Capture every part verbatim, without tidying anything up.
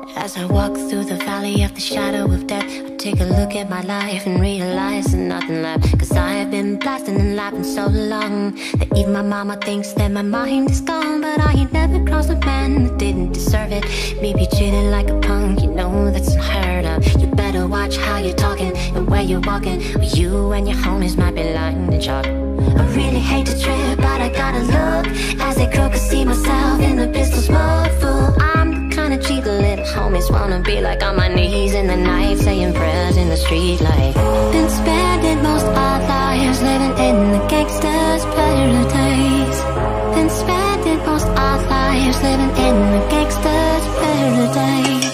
As I walk through the valley of the shadow of death, I take a look at my life and realize there's nothing left. Cause I have been blasting and laughing so long that even my mama thinks that my mind is gone. But I ain't never crossed a man that didn't deserve it. Me be treated like a punk, you know that's unheard of. You better watch how you're talking and where you're walking, or you and your homies might be lying to chalk. I really hate to trip, but I gotta look as they croak, I see myself in the pistol smoke full. I'm the kind of cheat the little homies wanna be like, on my knees in the night, saying prayers in the street like. Been spending most our lives living in the gangster's paradise. Been spending most our lives living in the gangster's paradise.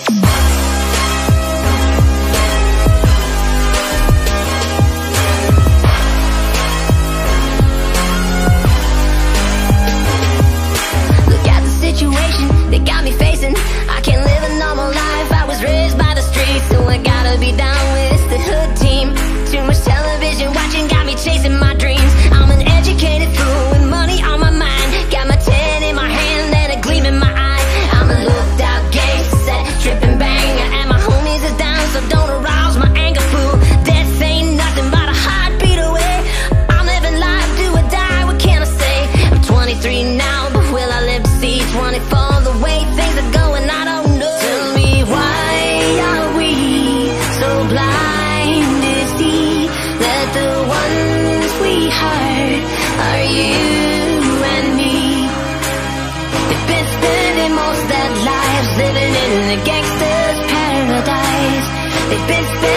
They got me facing, I can't live a normal life. I was raised by the streets, so I gotta be down with the hood team. Too much television watching got me chasing my dreams. I'm an educated fool with money on my mind. Got my ten in my hand and a gleam in my eye. I'm a looked out gangster, tripping bang, and my homies are down, so don't arouse my anger, fool. Death ain't nothing but a heartbeat away. I'm living life, do or die, what can I say? I'm twenty-three now, but will I live to see twenty-four? The way things are going, I don't know. Tell me, why are we so blind to see that the ones we hurt are you and me? They've been spending most their lives living in the gangster's paradise. They've been spending